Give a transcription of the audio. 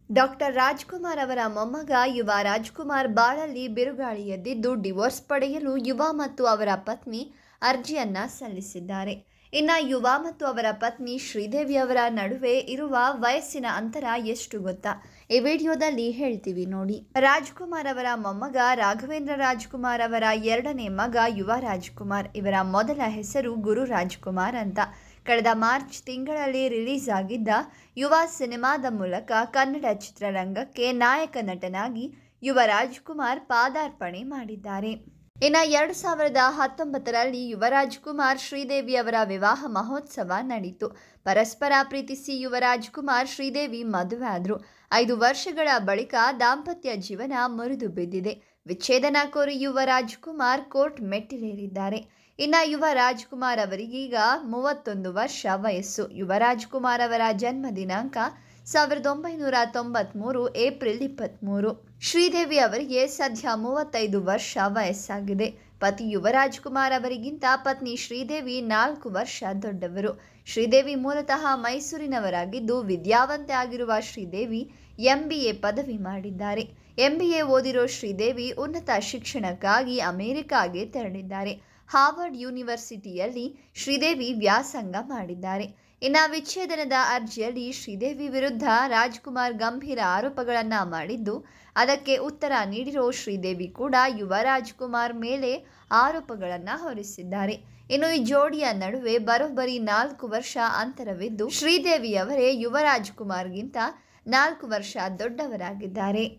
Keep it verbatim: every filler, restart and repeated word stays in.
Doctor Rajkumar ಅವರ ಮೊಮ್ಮಗ ಯುವ ರಾಜ್ಕುಮಾರ್ ಬಾಳಲ್ಲಿ ಬಿರುಗಾಳಿ ಎದ್ದಿದ್ದು ಡಿವೋರ್ಸ್ ಪಡೆಯಲು ಯುವ ಮತ್ತು ಅವರ ಪತ್ನಿ ಅರ್ಜಿಯನ್ನ ಸಲ್ಲಿಸಿದ್ದಾರೆ. ಇನ್ನು ಯುವ ಮತ್ತು ಅವರ ಪತ್ನಿ ಶ್ರೀದೇವಿ ಅವರ ನಡುವೆ ಇರುವ ವಯಸ್ಸಿನ ಅಂತರ ಎಷ್ಟು ಗೊತ್ತಾ? ಈ ವಿಡಿಯೋದಲ್ಲಿ ಹೇಳ್ತೀವಿ ನೋಡಿ. ರಾಜ್ಕುಮಾರ್ ಅವರ ಮೊಮ್ಮಗ ರಾಘವೇಂದ್ರ ರಾಜ್ಕುಮಾರ್ ಅವರ ಎರಡನೇ ಮಗ ಯುವ ರಾಜ್ಕುಮಾರ್. ಇವರ ಮೊದಲ ಹೆಸರು ಗುರು ರಾಜ್ಕುಮಾರ್ ಅಂತ. ಕಳೆದ ಮಾರ್ಚ್ ತಿಂಗಳಲ್ಲಿ ರಿಲೀಸ್ ಆಗಿದ್ದ ಯುವ ಸಿನಿಮಾದ ಮೂಲಕ ಕನ್ನಡ ಚಿತ್ರರಂಗಕ್ಕೆ ನಾಯಕ ನಟನಾಗಿ ಯುವ ರಾಜ್ಕುಮಾರ್ ಪಾದಾರ್ಪಣೆ ಮಾಡಿದ್ದಾರೆ. ಇನ್ನು ಎರಡು ಸಾವಿರದ ಹತ್ತೊಂಬತ್ತರಲ್ಲಿ ಯುವ ರಾಜ್ಕುಮಾರ್ ಶ್ರೀದೇವಿ ಅವರ ವಿವಾಹ ಮಹೋತ್ಸವ ನಡೆಯಿತು. ಪರಸ್ಪರ ಪ್ರೀತಿಸಿ ಯುವ ರಾಜ್ಕುಮಾರ್ ಶ್ರೀದೇವಿ ಮದುವೆ ಆದರು. ಐದು ವರ್ಷಗಳ ಬಳಿಕ ದಾಂಪತ್ಯ ಜೀವನ ಮುರಿದು ಬಿದ್ದಿದೆ. ವಿಚ್ಛೇದನ ಕೋರಿ ಯುವ ರಾಜ್ಕುಮಾರ್ ಕೋರ್ಟ್ ಮೆಟ್ಟಿಲೇರಿದ್ದಾರೆ. ಇನ್ನು ಯುವ ರಾಜ್ಕುಮಾರ್ ಅವರಿಗೀಗ ಮೂವತ್ತೊಂದು ವರ್ಷ ವಯಸ್ಸು. ಯುವ ರಾಜ್ಕುಮಾರ್ ಅವರ ಜನ್ಮ ದಿನಾಂಕ ಸಾವಿರದ ಒಂಬೈನೂರ ತೊಂಬತ್ಮೂರು ಏಪ್ರಿಲ್ ಇಪ್ಪತ್ತ್ಮೂರು. ಶ್ರೀದೇವಿ ಅವರಿಗೆ ಸದ್ಯ ಮೂವತ್ತೈದು ವರ್ಷ ವಯಸ್ಸಾಗಿದೆ. ಪತಿ ಯುವ ರಾಜ್ಕುಮಾರ್ ಅವರಿಗಿಂತ ಪತ್ನಿ ಶ್ರೀದೇವಿ ನಾಲ್ಕು ವರ್ಷ ದೊಡ್ಡವರು. ಶ್ರೀದೇವಿ ಮೂಲತಃ ಮೈಸೂರಿನವರಾಗಿದ್ದು ವಿದ್ಯಾವಂತೆ ಆಗಿರುವ ಶ್ರೀದೇವಿ ಎಂ ಬಿ ಎ ಪದವಿ ಮಾಡಿದ್ದಾರೆ. ಎಂ ಬಿ ಎ ಓದಿರೋ ಶ್ರೀದೇವಿ ಉನ್ನತ ಶಿಕ್ಷಣಕ್ಕಾಗಿ ಅಮೆರಿಕಾಗೆ ತೆರಳಿದ್ದಾರೆ. ಹಾರ್ವರ್ಡ್ ಯೂನಿವರ್ಸಿಟಿಯಲ್ಲಿ ಶ್ರೀದೇವಿ ವ್ಯಾಸಂಗ ಮಾಡಿದ್ದಾರೆ. ಇನ್ನು ವಿಚ್ಛೇದನದ ಅರ್ಜಿಯಲ್ಲಿ ಶ್ರೀದೇವಿ ವಿರುದ್ಧ ರಾಜ್ಕುಮಾರ್ ಗಂಭೀರ ಆರೋಪಗಳನ್ನು ಮಾಡಿದ್ದು, ಅದಕ್ಕೆ ಉತ್ತರ ನೀಡಿರೋ ಶ್ರೀದೇವಿ ಕೂಡ ಯುವ ರಾಜ್ಕುಮಾರ್ ಮೇಲೆ ಆರೋಪಗಳನ್ನು ಹೊರಿಸಿದ್ದಾರೆ. ಇನ್ನು ಈ ಜೋಡಿಯ ನಡುವೆ ಬರೋಬ್ಬರಿ ನಾಲ್ಕು ವರ್ಷ ಅಂತರವಿದ್ದು, ಶ್ರೀದೇವಿಯವರೇ ಯುವ ರಾಜ್ಕುಮಾರ್ಗಿಂತ ನಾಲ್ಕು ವರ್ಷ ದೊಡ್ಡವರಾಗಿದ್ದಾರೆ.